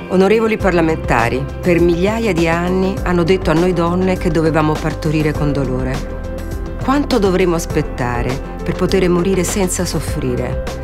Onorevoli parlamentari, per migliaia di anni hanno detto a noi donne che dovevamo partorire con dolore. Quanto dovremo aspettare per poter morire senza soffrire?